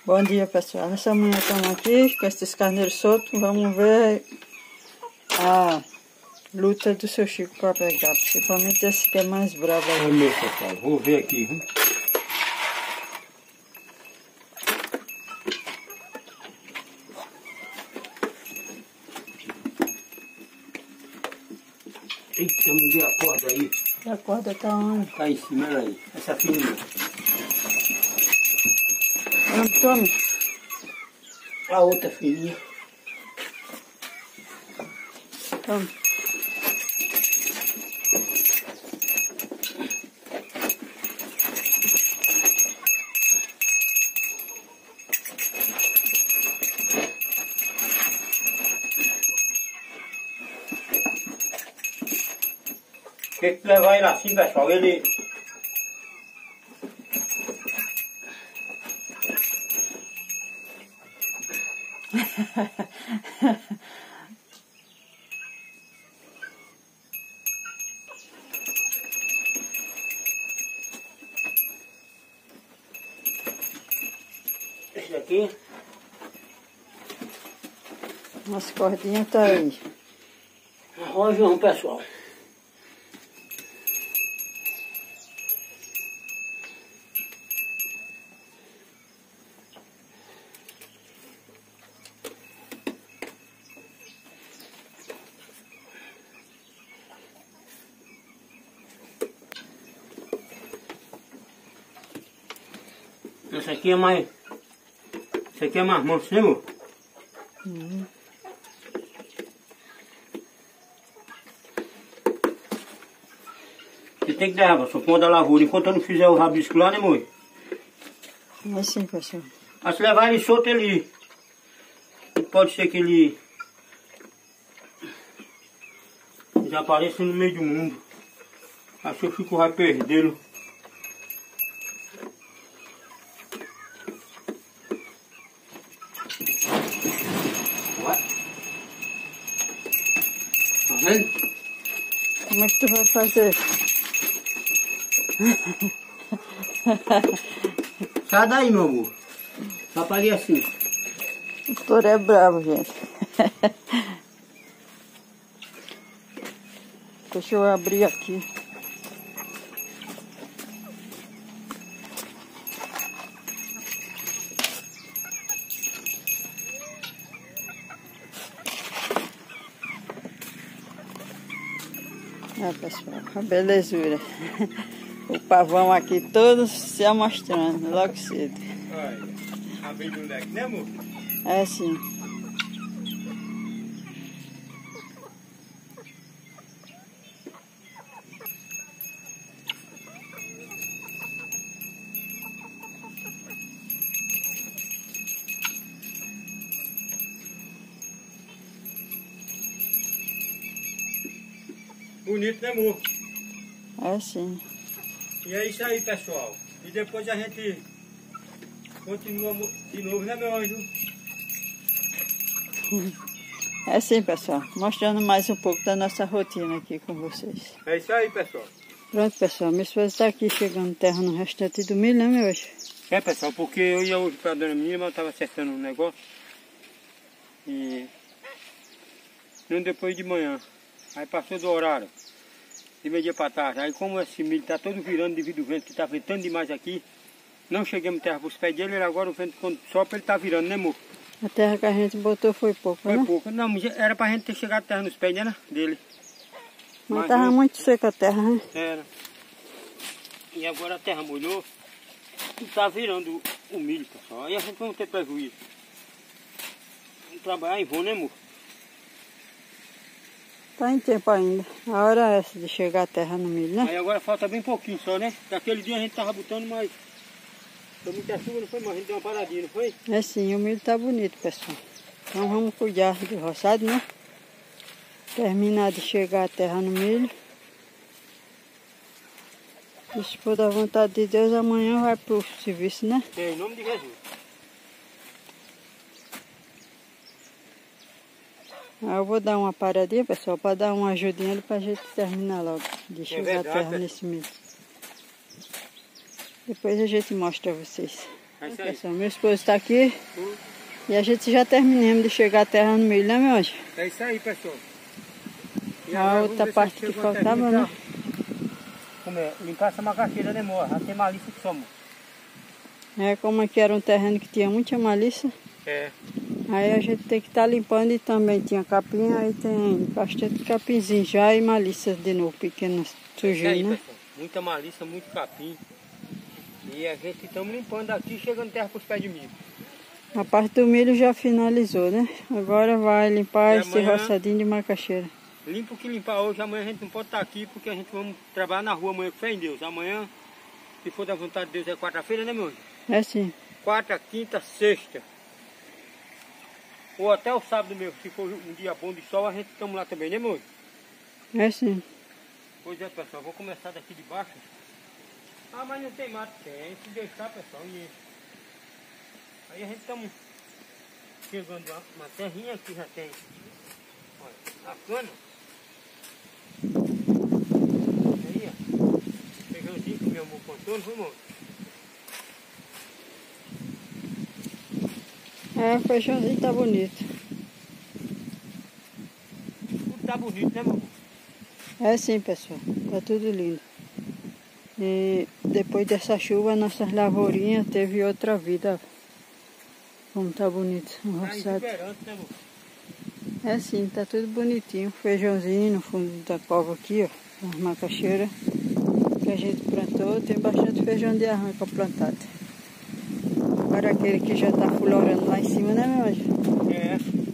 Bom dia, pessoal. Nessa manhã estamos aqui com esses carneiros soltos. Vamos ver a luta do seu Chico para pegar. Principalmente esse que é mais bravo aí. Olha meu, pessoal. Vou ver aqui, viu? Eita, me deu a corda aí. A corda tá onde? Tá em cima, olha aí. Essa fininha. Tome. A outra fininha. Tome. Tem que levar ele assim, pessoal. Ele... Esse daqui. As cordinhas tá aí. Arroz, João, pessoal. Esse aqui é mais... Esse aqui é mais manso, né, amor? Você tem que dar água, só quando a lavoura. Enquanto eu não fizer o rabisco lá, né, amor? É assim, pessoal. Mas se levar ele solto, ele... Pode ser que ele... desapareça no meio do mundo. Acho que eu fico vai perdê-lo. Tá vendo? Como é que tu vai fazer? Sai daí, meu amor. Só paguei assim. O touro é bravo, gente. Deixa eu abrir aqui. Pessoal, a belezura. O pavão aqui todos se amostrando logo cedo. Olha, abrir do leque, né, amor? É assim. Bonito, né, amor? É sim. E é isso aí, pessoal. E depois a gente continua de novo, né, meu anjo? É sim, pessoal. Mostrando mais um pouco da nossa rotina aqui com vocês. É isso aí, pessoal. Pronto, pessoal. Minha esposa está aqui chegando terra no restante do milho, né, meu anjo? É, pessoal, porque eu ia hoje para a dona minha, mas eu estava acertando um negócio. E... não depois de manhã. Aí passou do horário. De meio dia para tarde. Aí como esse milho está todo virando devido ao vento, que está ventando demais aqui, não chegamos terra para os pés dele, agora o vento quando sopra ele está virando, né, amor? A terra que a gente botou foi pouco, Foi né? pouco. Não, era para a gente ter chegado terra nos pés, né, dele. Mas estava muito seca a terra, né? Era. E agora a terra molhou e está virando o milho, pessoal. Aí a gente não tem prejuízo. Vamos trabalhar em voo, né, amor? Tá em tempo ainda. A hora é essa de chegar a terra no milho, né? Aí agora falta bem pouquinho só, né? Daquele dia a gente tava botando, mas foi muita chuva, não foi mais? A gente deu uma paradinha, não foi? É sim, o milho tá bonito, pessoal. Então vamos cuidar do roçado, né? Terminar de chegar a terra no milho. E se for da vontade de Deus, amanhã vai pro serviço, né? É, em nome de Jesus. Aí eu vou dar uma paradinha, pessoal, para dar uma ajudinha ali pra gente terminar logo de chegar a terra nesse milho. Depois a gente mostra a vocês. É isso aí. Pessoal, meu esposo está aqui e a gente já terminamos de chegar à terra no milho, né, meu anjo? É isso aí, pessoal. E A agora outra vamos ver parte se que chegou a faltava, terrinha né? pra limpar essa macaxeira, né, amor? Já tem malícia que somos. É, como aqui era um terreno que tinha muita malícia, É. aí a gente tem que estar limpando e também tinha capim, aí tem bastante capinzinho já e malícia de novo, pequenas É isso aí, sujeiras, né? pessoal. Muita malícia, muito capim. E a gente estamos limpando aqui, chegando terra para os pés de milho. A parte do milho já finalizou, né? Agora vai limpar E esse amanhã- roçadinho de macaxeira. Limpa o que limpar hoje, amanhã a gente não pode estar aqui porque a gente vamos trabalhar na rua amanhã com fé em Deus. Amanhã, se for da vontade de Deus, é quarta-feira, né, meu anjo? É sim. Quarta, quinta, sexta. Ou até o sábado mesmo, se for um dia bom de sol, a gente estamos lá também, né, meu anjo? É sim. Pois é, pessoal, vou começar daqui de baixo. Ah, mas não tem mato, tem, se deixar, pessoal. E aí a gente estamos chegando a uma terrinha que já tem, olha, a cana. Aí, ó, feijãozinho que meu amor contou, não foi, amor? É, o feijãozinho tá bonito. Tudo tá bonito, né, meu amor? É sim, pessoal. Tá tudo lindo. E depois dessa chuva, nossas lavourinhas teve outra vida. Como tá bonito. O Tá roçado. exuberante, né, amor? É sim, tá tudo bonitinho. Feijãozinho no fundo da cova aqui, ó. As macaxeiras que a gente plantou. Tem bastante feijão de arranca plantado. Agora aquele que já tá florando lá em cima, né, meu anjo? É.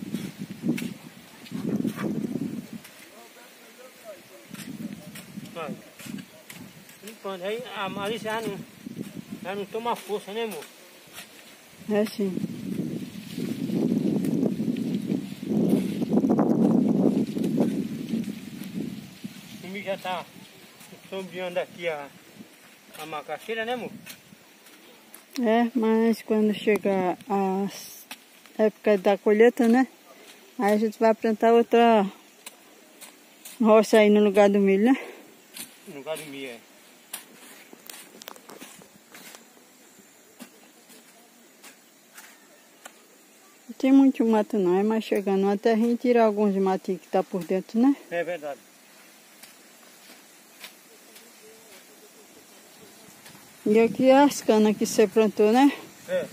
Olha. Limpando. Aí a malícia já não toma força, né, amor? É sim. O milho já tá sombreando aqui a macaxeira, né, amor? É, mas quando chegar a época da colheita, né? Aí a gente vai plantar outra roça aí no lugar do milho, né? No lugar do milho, é. Não tem muito mato não, é mais chegando uma terrinha e tirar alguns matinhos que tá por dentro, né? É verdade. E aqui é as canas que você plantou, né? É.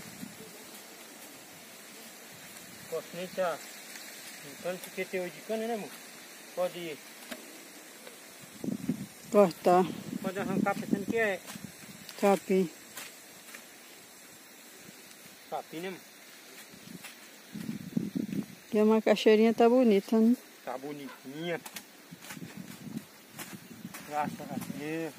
Posso nem estar limpando porque tem hoje de cana, né, amor? Pode Cortar arrancar pensando que é capim. capim, né, amor? E a macaxeirinha tá bonita, né? Tá bonitinha. Graças a Deus.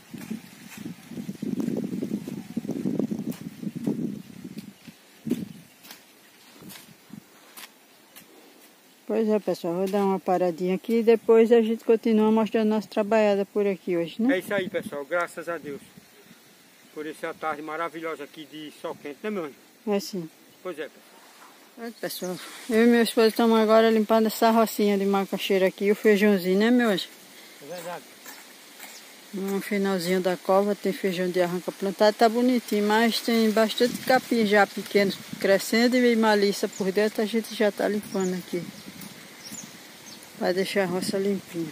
Pois é, pessoal, vou dar uma paradinha aqui e depois a gente continua mostrando nossa trabalhada por aqui hoje, né? É isso aí, pessoal. Graças a Deus. Por essa tarde maravilhosa aqui de sol quente, né, meu anjo? É sim. Pois é, pessoal. É, pessoal, eu e meu esposo estamos agora limpando essa rocinha de macaxeira aqui, o feijãozinho, né, meu anjo? É verdade. No finalzinho da cova tem feijão de arranca plantado, tá bonitinho, mas tem bastante capim já pequeno crescendo e malícia por dentro, a gente já tá limpando aqui. Para deixar a roça limpinha.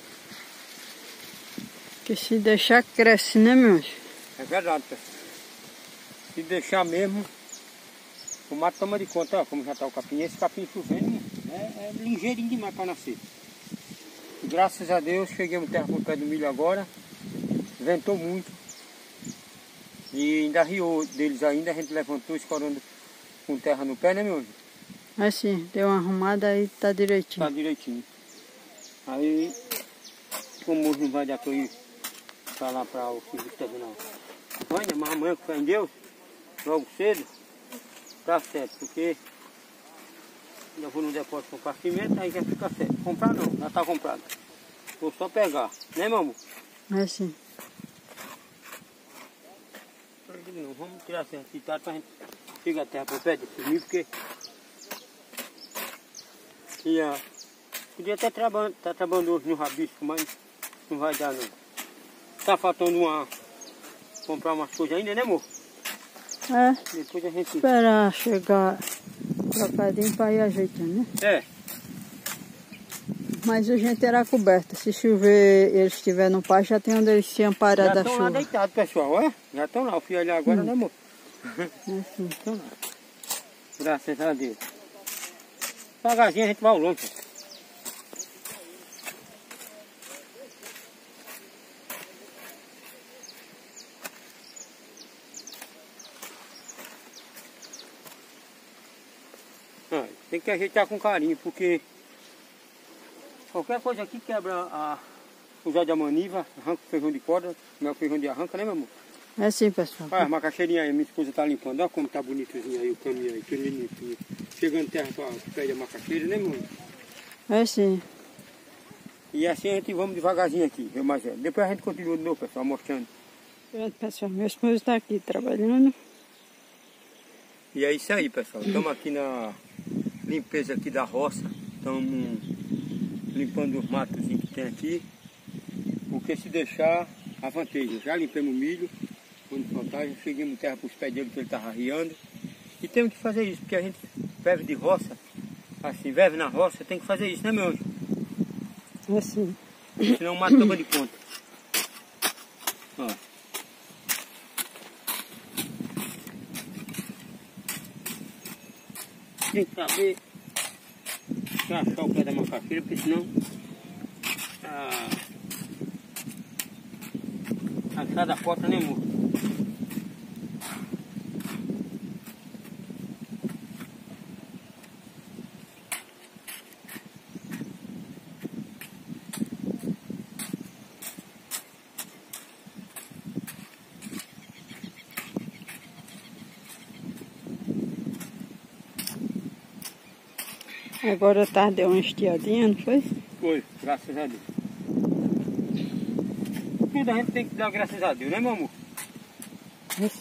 Porque se deixar cresce, né, meu anjo? É verdade, pessoal. Se deixar mesmo, o mato toma de conta, ó, como já tá o capim. Esse capim chovendo é ligeirinho demais para nascer. E graças a Deus, cheguemos terra com o pé do milho agora. Ventou muito. E ainda riou deles ainda, a gente levantou escorando com terra no pé, né, meu anjo? Assim, deu uma arrumada aí, tá direitinho. Tá direitinho. Aí, como hoje não vai dar pra ir pra lá pra o serviço terminal. Olha, mas amanhã que fé em Deus, logo cedo, tá certo, porque ainda vou no depósito comprar cimento, aí já fica certo. Comprar não, já tá comprado. Vou só pegar, né, meu amor? É sim. Eu digo, não, vamos tirar certificado pra gente pegar a terra pro pé de milho, porque podia até tá trabalhando hoje no rabisco, mas não vai dar não. Tá faltando comprar umas coisas ainda, né, amor? É, Depois a gente... esperar chegar trocadinho para ir ajeitando, né? É. Mas a gente era coberta. Se chover eles estiverem no pasto, já tem onde eles se amparar da Já estão chuva. lá deitados, pessoal, olha. Já estão lá. Eu fui olhar agora, né, amor? Assim. Estão lá. Graças a Deus. Devagarzinho a gente vai ao longe. Tem que ajeitar com carinho, porque qualquer coisa aqui quebra o jardim da maniva, arranca o feijão de corda, não é o feijão de arranca, né, meu amor? É sim, pessoal. Olha a macaxeirinha aí, minha esposa tá limpando, olha como tá bonitozinho aí o caminho aí, que limpinho. Chegando terra para pé da macaxeira, né, mano? É sim. E assim a gente vamos devagarzinho aqui, viu, mas depois a gente continua de novo, pessoal, mostrando. Pronto, pessoal, meu esposo está aqui trabalhando. E é isso aí, pessoal. Estamos aqui na limpeza aqui da roça. Estamos limpando os matos que tem aqui. Porque se deixar, a vantagem. Já limpamos o milho. Quando faltar, já cheguemos terra para os pés dele que ele estava arriando. E temos que fazer isso, porque a gente vive de roça. Assim, vive na roça, tem que fazer isso, né, meu anjo? É sim. Senão o mato toma de conta. Ó. Tem que saber achar o pé da macaxeira, porque senão achar da porta, né, amor? Agora a tarde deu uma estiadinha, não foi? Foi, graças a Deus. Tudo a gente tem que dar graças a Deus, né, meu amor? Isso.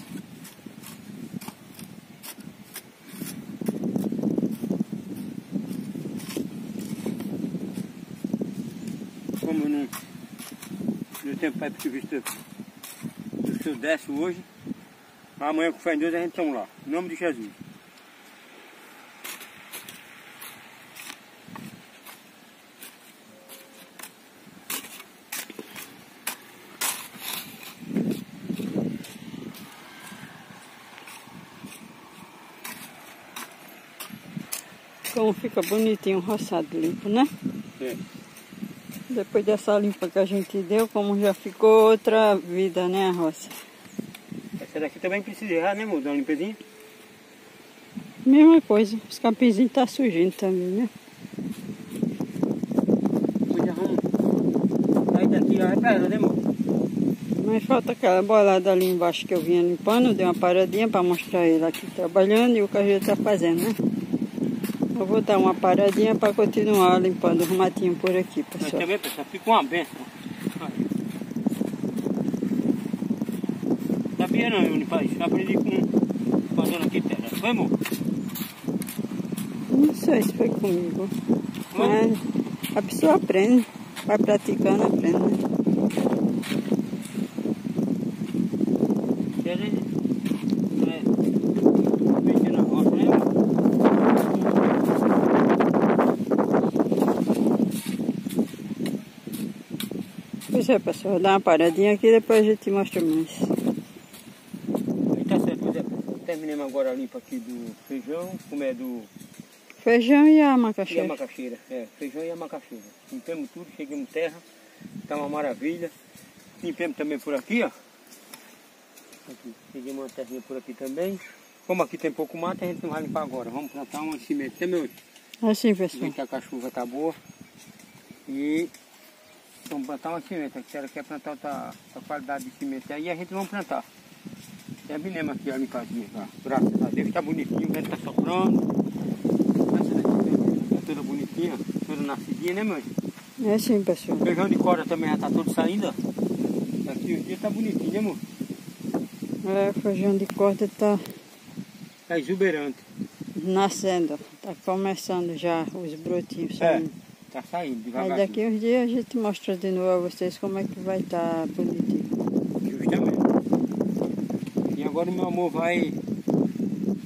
Como não deu tempo para ir para o visto do seu décimo hoje, amanhã com fé em Deus a gente estamos lá, em nome de Jesus. Como fica bonitinho o roçado limpo, né? É. Depois dessa limpa que a gente deu, como já ficou outra vida, né, a roça? Essa daqui também precisa errar, né, amor? Dar uma limpezinha. Mesma coisa, os capizinhos tá sujando também, né? Depois já vamos sair daqui lá pra ela, né, amor? Mas falta aquela bolada ali embaixo que eu vinha limpando, dei uma paradinha para mostrar ele aqui trabalhando e o que a gente tá fazendo, né? Eu vou dar uma paradinha para continuar limpando os matinhos por aqui, Mas pessoal. também, pessoal, fica uma benção. Sabia não, eu limpar isso. Aprendi com a dona aqui terra. Foi, amor? Não sei se foi comigo. Mas a pessoa aprende, vai praticando, aprende, né? E a gente mexer na roça, né? Pois é, pessoal, vou dar uma paradinha aqui e depois a gente mostra mais. E tá certo, pois é. Terminamos agora a limpa aqui do feijão, como é do... Feijão e a E a macaxeira. macaxeira, feijão e a macaxeira. Limpemos tudo, chegamos terra, tá uma maravilha. Limpemos também por aqui, ó. Aqui, peguei uma terrinha por aqui também. Como aqui tem pouco mato, a gente não vai limpar agora. Vamos plantar uma semente, né, meu? Assim, pessoal. Ver que a chuva tá boa. E vamos plantar uma semente. Se ela quer plantar outra qualidade de semente aí, a gente vai plantar. Terminamos aqui a limpadinha, tá? Graças a Deus, tá bonitinho, o vento tá soprando. Essa daqui tá toda bonitinha, toda nascidinha, né, mãe? É assim, pessoal. O feijão de corda também já tá todo saindo, ó. Daqui os dias tá bonitinho, né, amor? É, o feijão de corda tá Tá exuberante. nascendo, tá começando já os brotinhos saindo. Tá saindo Aí devagarzinho. daqui uns dias a gente mostra de novo a vocês como é que vai estar bonitinho. Justamente. E agora o meu amor vai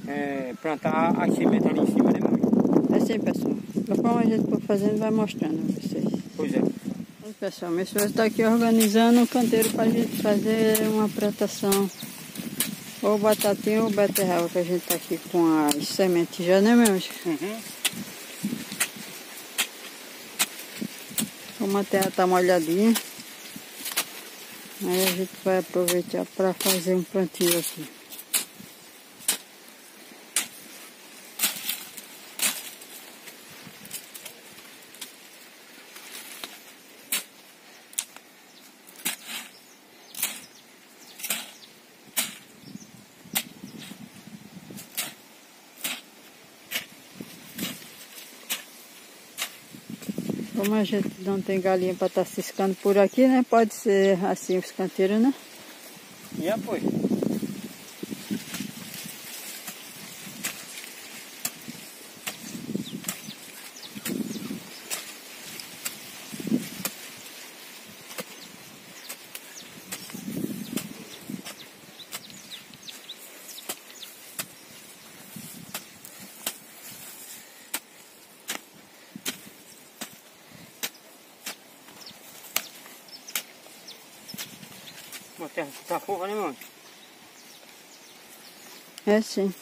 plantar as sementes ali em cima, né, mãe? É assim, pessoal. Conforme a gente for fazendo, vai mostrando a vocês. Pois é. Então, pessoal, meu esposo está aqui organizando um canteiro para a gente fazer uma plantação. Ou batatinha ou beterraba, que a gente tá aqui com as sementes já, né, meu? Uhum. Como a terra tá molhadinha, aí a gente vai aproveitar para fazer um plantio aqui. Como a gente não tem galinha para estar ciscando por aqui, né? Pode ser assim os canteiros, né? E apoio. Uma terra que tá fofa, né, mãe? É sim.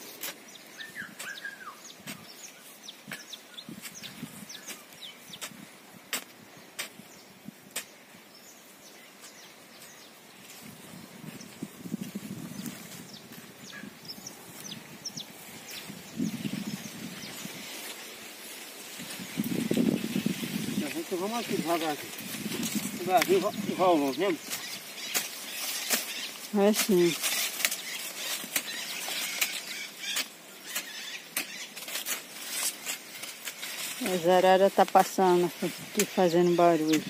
A gente vamos aqui devagar aqui. Devagarzinho e vai longe, né? É sim. A zarara tá passando aqui fazendo barulho.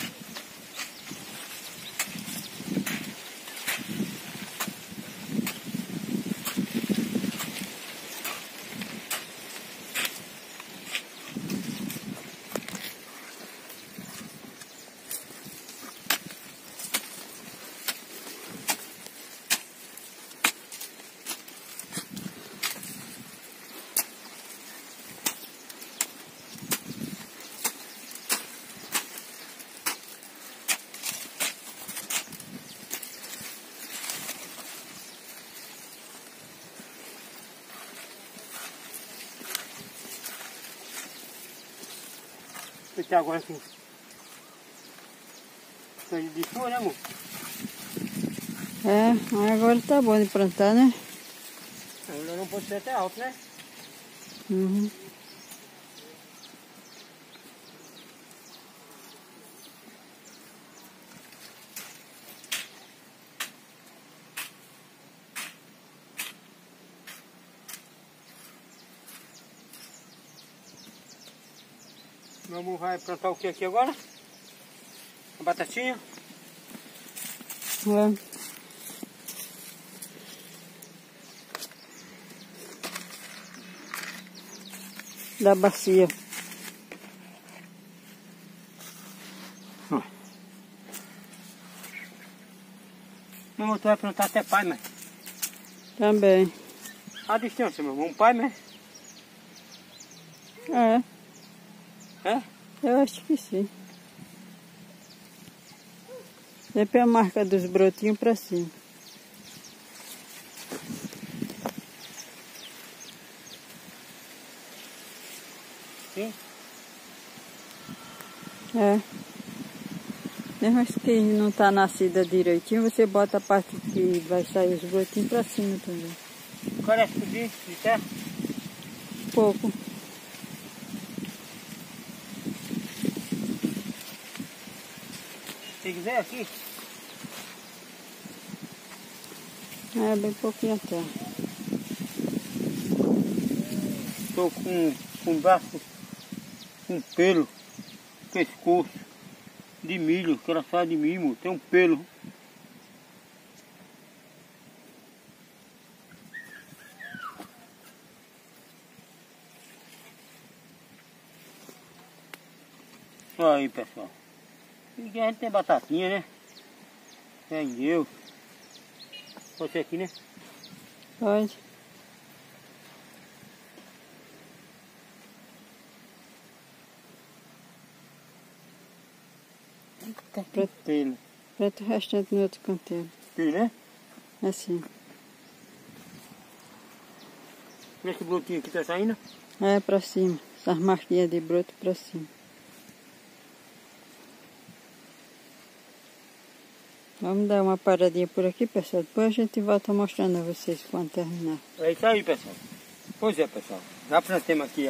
Até agora assim. Tá de chuva, né, amor? É, agora tá bom de plantar, né? Ainda não pode ser até alto, né? Uhum. Meu amor vai plantar o que aqui agora? A batatinha? É. Da bacia. Meu amor, tu vai plantar até pai, mas Também. a distância, meu amor, um pai, né? É, É? eu acho que sim. Sempre a marca dos brotinhos pra cima. Sim. É. Mesmo as que não tá nascida direitinho, você bota a parte que vai sair os brotinhos pra cima também. Parece de terra. Pouco. Se quiser aqui. É, bem pouquinho até. Estou com o braço com pelo, pescoço de milho, que ela sai de mimo, tem um pelo. Olha aí, pessoal. E aqui a gente tem batatinha, né? Fé em Deus. Pode ser aqui, né? Pode. Planta o restante no outro canteiro. Aqui, né? Assim. Esse brotinho aqui tá saindo? É, pra cima. Essas marquinhas de broto pra cima. Vamos dar uma paradinha por aqui, pessoal. Depois a gente volta mostrando a vocês quando terminar. É isso aí, pessoal. Pois é, pessoal. Já plantamos aqui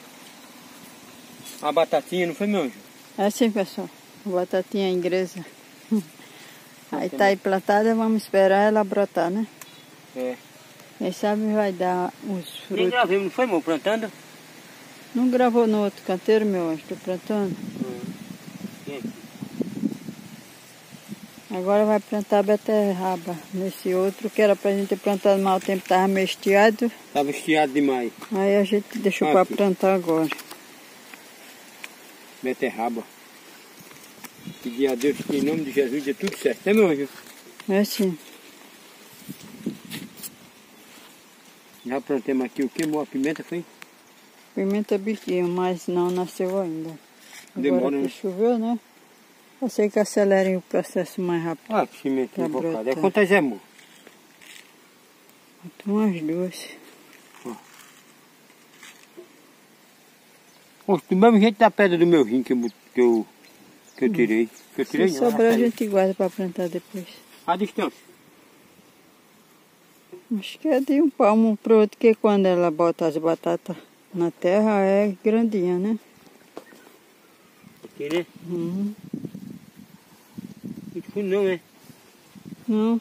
a batatinha, não foi, meu anjo? É sim, pessoal. A batatinha inglesa. Aí tá aí plantada, vamos esperar ela brotar, né? É. Quem sabe vai dar os Nem frutos. gravei, não foi, meu, plantando? Não gravou no outro canteiro, meu anjo? Tô plantando. E aqui? Agora vai plantar beterraba nesse outro, que era pra gente ter plantado mal, o tempo tava meio estiado. Tava estiado demais. Aí a gente deixou pra plantar agora. Beterraba. Pedir a Deus que em nome de Jesus dê tudo certo, né, meu anjo? É sim. Já plantamos aqui o que? A pimenta foi? Pimenta biquinho, mas não nasceu ainda. Demora, Agora que né? choveu, né? Eu sei que acelerem o processo mais rápido. Ah, que pimenta Tá invocada. É brotando. quantas é, amor? Faltam umas duas. Poxa, do mesmo jeito da pedra do meu rim que eu tirei. Que eu tirei Se não, sobrar a saiu. gente guarda para plantar depois. A distância? Acho que é de um palmo pro outro, que quando ela bota as batatas na terra é grandinha, né? Aqui, né? Uhum. Muito fundo não, né? Não.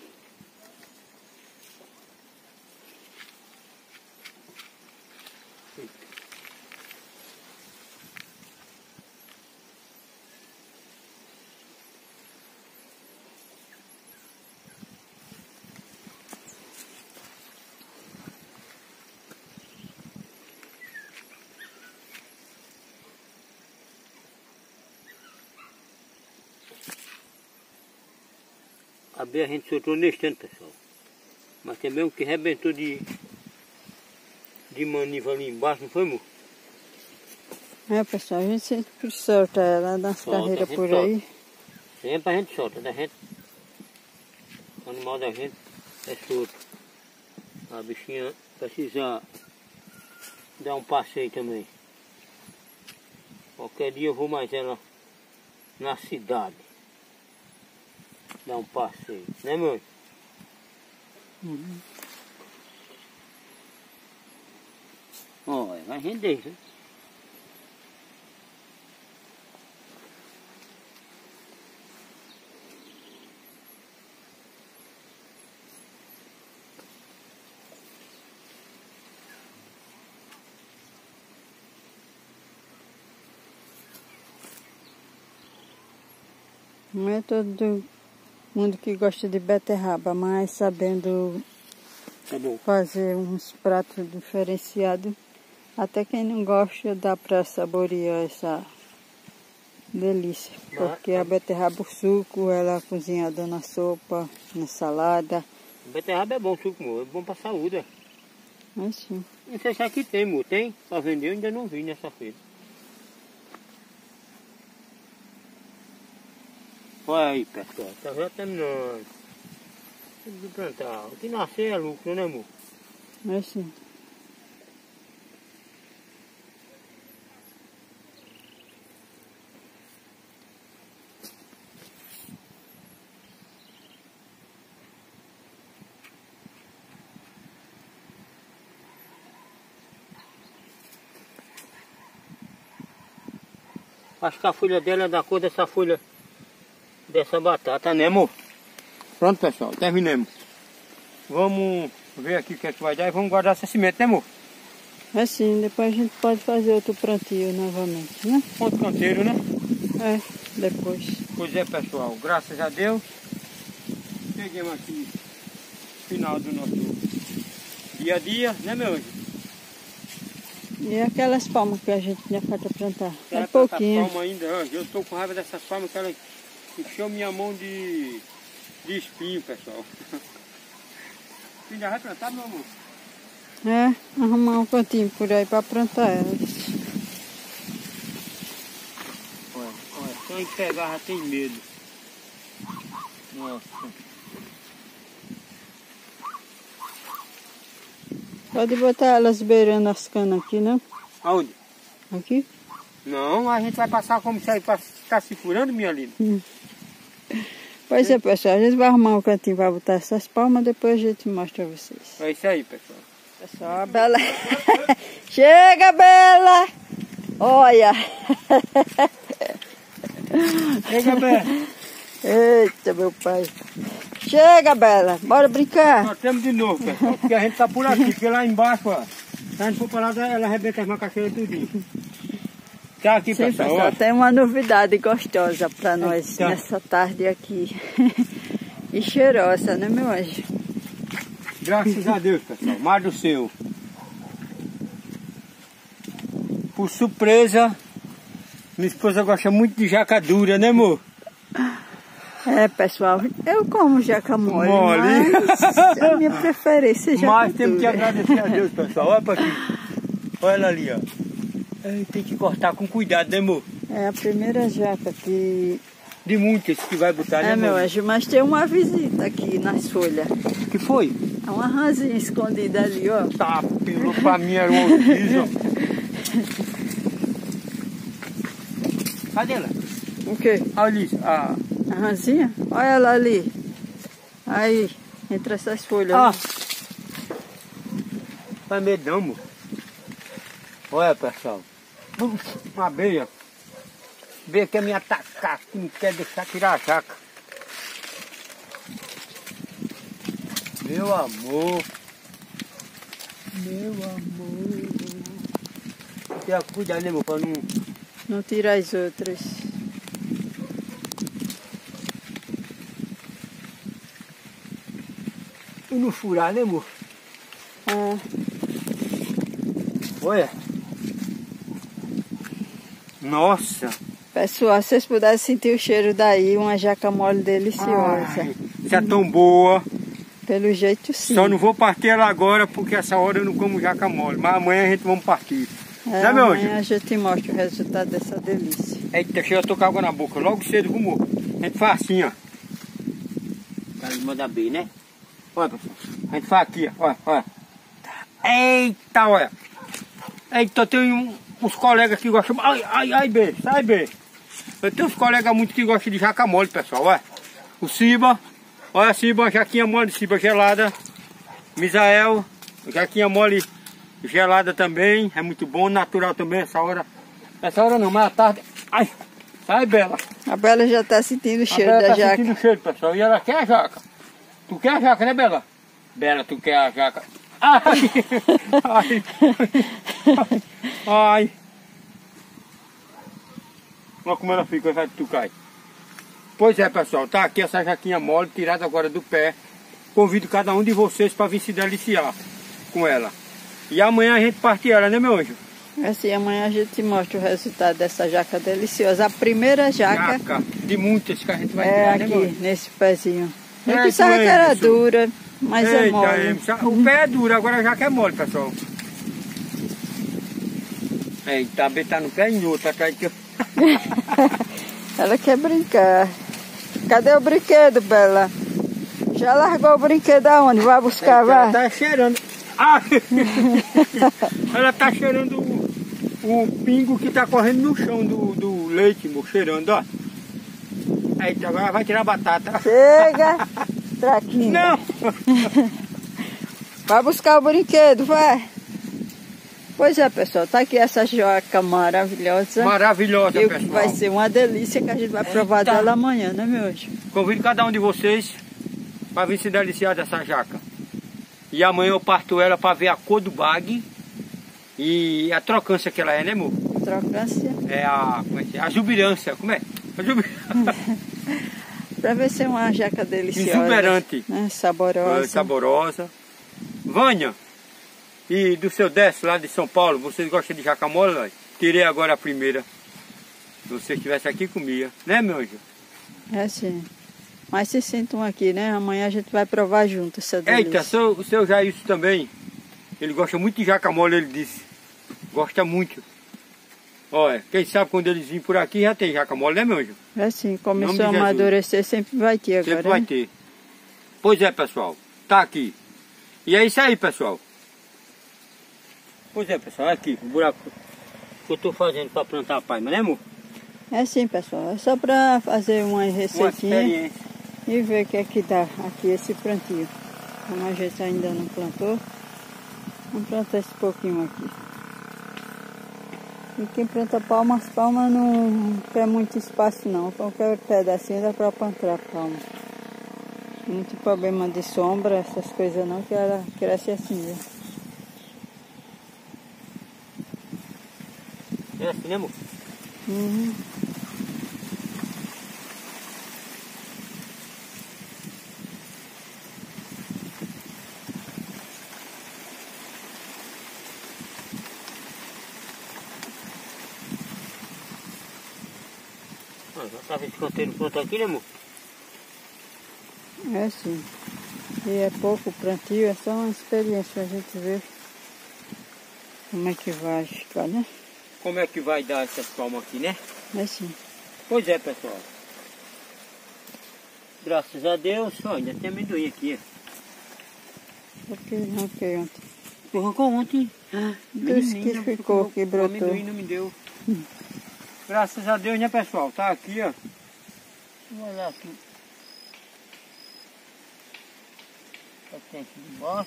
A abelha a gente soltou nesse tanto, pessoal. Mas também o que arrebentou de maniva ali embaixo, não foi, amor? É, pessoal, a gente sempre solta ela nas Solta, carreiras a gente por solta. aí. Sempre a gente solta, da gente. O animal da gente é solto. A bichinha precisa dar um passeio também. Qualquer dia eu vou mais ela na cidade. Dar um passeio, né, meu? Uhum. Olha, vai render, né? Não é todo mundo que gosta de beterraba, mas sabendo Tá bom. fazer uns pratos diferenciados, até quem não gosta dá para saborear essa delícia. Porque a beterraba, o suco, ela é cozinhada na sopa, na salada. Beterraba é bom, suco, amor. É bom pra saúde, é. Assim. Não sei se aqui tem, amor. Tem? Pra vender eu ainda não vi nessa feira. Olha aí, pessoal. Tá já terminando. Tem que plantar. O que nascer é lucro, né, amor? Assim. Acho que a folha dela é da cor dessa folha, dessa batata, né, amor? Pronto, pessoal, terminamos. Vamos ver aqui o que é que vai dar e vamos guardar essa semente, né, amor? Assim, depois a gente pode fazer outro plantio novamente, né? Outro canteiro, né? É, depois. Pois é, pessoal, graças a Deus. Chegamos aqui no final do nosso dia a dia, né, meu anjo? E aquelas palmas que a gente tinha falta plantar? É Essa pouquinho. palma ainda, eu estou com raiva dessas palmas que ela encheu minha mão de espinho, pessoal. Você já vai plantar, meu amor? É, arrumar um cantinho por aí para plantar elas. Olha, só em pegar já tem medo. Nossa. Pode botar elas beirando as canas aqui, não? Aonde? Aqui? Não, a gente vai passar como se aí para ficar se furando, minha linda. Pois é, pessoal, a gente vai arrumar um cantinho para botar essas palmas, depois a gente mostra a vocês. É isso aí, pessoal. Pessoal, a Bela... Chega, Bela! Olha! Chega, Bela. Eita, meu pai! Chega, Bela! Bora brincar! Nós temos de novo, pessoal, porque a gente tá por aqui, porque lá embaixo, ó, se a gente for para lá, ela arrebenta as macaxeiras tudinho. Tá aqui, Sim, pessoal, pessoal, ó. tem uma novidade gostosa para nós Tá. nessa tarde aqui. E cheirosa, né, meu anjo? Graças a Deus, pessoal, mar do céu. Por surpresa, minha esposa gosta muito de jaca dura, né, amor? É, pessoal, eu como jaca mole, Mole. mas a minha preferência é jaca Mas temos que dura. agradecer a Deus, pessoal. Olha pra aqui. Olha ela ali, ó. Tem que cortar com cuidado, né, amor? É a primeira jaca que... De muitas que vai botar, né, É, amor? meu anjo, mas tem uma visita aqui nas folhas. O que foi? É uma rãzinha escondida ali, ó. Tá, pelo pra mim era um autismo. Cadê ela? O quê? Olha isso. Ah. A rãzinha? Olha ela ali. Aí, entre essas folhas. Ah. Tá medo não, amor. Olha, pessoal. Uma abelha. Veio quer me atacar, que não quer deixar tirar a jaca. Meu amor. Meu amor. Tem que cuidar, né, amor, pra não... Não tira as outras. E não furar, né, amor? É. Olha. Nossa. Pessoal, se vocês pudessem sentir o cheiro daí, uma jaca mole deliciosa. Ai, isso é tão boa. Pelo jeito, sim. Só não vou partir ela agora, porque essa hora eu não como jaca mole. Mas amanhã a gente vamos partir. É, Né, meu anjo? amanhã a gente mostra o resultado dessa delícia. Eita, chega, eu tô com água na boca. Logo cedo, vamos. A gente faz assim, ó. Cara, manda bem, né? Olha, pessoal. A gente faz aqui, ó. Olha. Eita, olha. Eita, tem uns colegas que gostam... Ai, B. Sai, B. Eu tenho uns colegas muito que gostam de jaca mole, pessoal. Olha. O Ciba. Olha a Ciba, jaquinha mole, Ciba gelada. Misael. Jaquinha mole gelada também. É muito bom, natural também essa hora. Essa hora não, mas à tarde... Ai, sai, Bela. A Bela já está sentindo o cheiro A Bela da tá jaca. sentindo o cheiro, pessoal. E ela quer a jaca. Tu quer a jaca, né, Bela? Bela, tu quer a jaca. Ai! Ai! Ai! Olha como ela fica, vai tu cai. Pois é, pessoal. Tá aqui essa jaquinha mole, tirada agora do pé. Convido cada um de vocês para vir se deliciar com ela. E amanhã a gente parte ela, né, meu anjo? Assim, amanhã a gente mostra o resultado dessa jaca deliciosa. A primeira jaca de muitas que a gente vai é tirar, aqui, né, meu anjo? nesse pezinho. Eu É, pensava que isso era mesmo, dura, mas é Eita, mole. o pé é duro, agora a jaca é mole, pessoal. Eita, a B tá no pé e no outro atrás que eu... Ela quer brincar. Cadê o brinquedo, Bela? Já largou o brinquedo aonde? Vai buscar, Ela vai? tá cheirando. Ah! Ela tá cheirando o pingo que tá correndo no chão do leite, mo, cheirando, ó. Eita, agora vai tirar a batata. Chega, traquinho. Não! Vai buscar o brinquedo, vai. Pois é, pessoal, tá aqui essa jaca maravilhosa. Maravilhosa, E pessoal. vai ser uma delícia que a gente vai provar Eita. dela amanhã, né, meu anjo? Convido cada um de vocês para vir se deliciar dessa jaca. E amanhã eu parto ela para ver a cor do bague e a trocância que ela é, né, amor? Trocância. É a... Como é que é? A jubilância. Como é? A Pra ver se é uma jaca deliciosa. Exuberante. Né? Saborosa. Saborosa. Vânia, e do seu Décio lá de São Paulo, vocês gostam de jaca mole? Né? Tirei agora a primeira. Se você estivesse aqui, comia. Né, meu anjo? É sim. Mas se sentam aqui, né? Amanhã a gente vai provar junto essa delícia. Eita, o seu Jair também. Ele gosta muito de jaca mole, ele disse. Gosta muito. Olha, quem sabe quando eles virem por aqui já tem jaca mole, né, meu anjo? É assim, começou a amadurecer, sempre vai ter agora. Sempre vai ter. Pois é, pessoal, tá aqui. E é isso aí, pessoal. Pois é, pessoal, aqui, o buraco que eu tô fazendo para plantar a paima, né, amor? É sim, pessoal, é só para fazer uma receitinha e ver o que é que dá aqui esse plantio. Como a gente ainda não plantou, vamos plantar esse pouquinho aqui. E quem planta palma, as palmas não quer muito espaço não, qualquer pedacinho dá para plantar palma. Não tem problema de sombra, essas coisas não, que ela cresce assim, viu? É assim, né, amor? Uhum. Já estava esse canteiro pronto aqui, né, amor? É sim. E é pouco plantio, é só uma experiência pra gente ver como é que vai ficar, né? Como é que vai dar essas palmas aqui, né? É sim. Pois é, pessoal. Graças a Deus, ó, ainda tem amendoim aqui, ó. Porque arranquei ontem. Tu arrancou ontem? Dos que ficou, que brotou. O amendoim não me deu. Graças a Deus, né, pessoal? Tá aqui, ó. Vou olhar aqui. Tem aqui de baixo.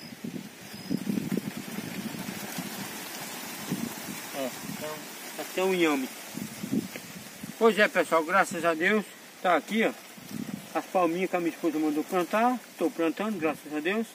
Até um inhame. Pois é, pessoal, graças a Deus, tá aqui, ó. As palminhas que a minha esposa mandou plantar. Estou plantando, graças a Deus.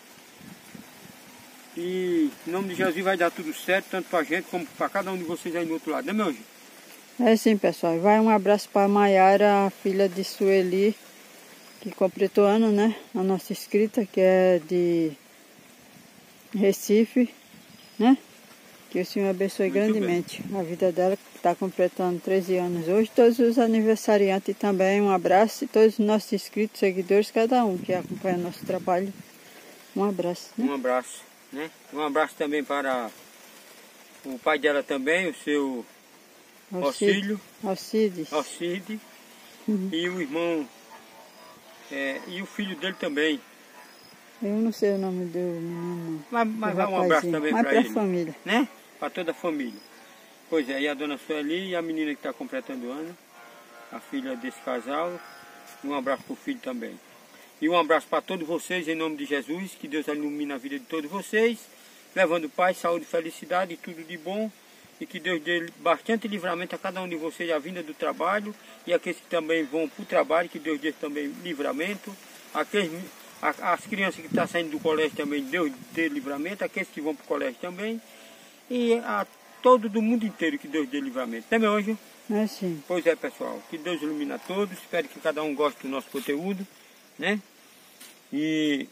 E em nome de Jesus vai dar tudo certo, tanto pra gente como pra cada um de vocês aí do outro lado, né, meu anjo? É sim, pessoal. Vai um abraço para a Maiara, a filha de Sueli, que completou ano, né? A nossa inscrita, que é de Recife, né? Que o Senhor abençoe grandemente a vida dela, que está completando 13 anos hoje. Todos os aniversariantes também, um abraço. E todos os nossos inscritos, seguidores, cada um que acompanha nosso trabalho. Um abraço, né? Um abraço, né? Um abraço também para o pai dela também, o seu Alcílio. Alcide. E o irmão, e o filho dele também. Eu não sei o nome do menino. Mas vai um abraço também para ele. Família. Né? Para toda a família. Pois é, e a dona Sueli e a menina que está completando o ano, a filha desse casal. E um abraço para o filho também. E um abraço para todos vocês, em nome de Jesus. Que Deus ilumine a vida de todos vocês, levando paz, saúde, felicidade e tudo de bom. E que Deus dê bastante livramento a cada um de vocês, a vinda do trabalho. E aqueles que também vão para o trabalho, que Deus dê também livramento. As crianças que estão saindo do colégio também, Deus dê livramento. Aqueles que vão para o colégio também. E a todo do mundo inteiro que Deus dê livramento. Né, meu anjo? É sim. Pois é, pessoal. Que Deus ilumine a todos. Espero que cada um goste do nosso conteúdo, né? E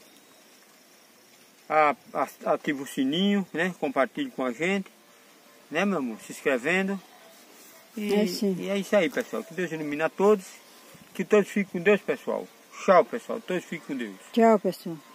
ative o sininho, né? Compartilhe com a gente, né, meu amor? Se inscrevendo. E é isso aí, pessoal. Que Deus ilumine a todos. Que todos fiquem com Deus, pessoal. Tchau, pessoal. Todos fiquem com Deus. Tchau, pessoal.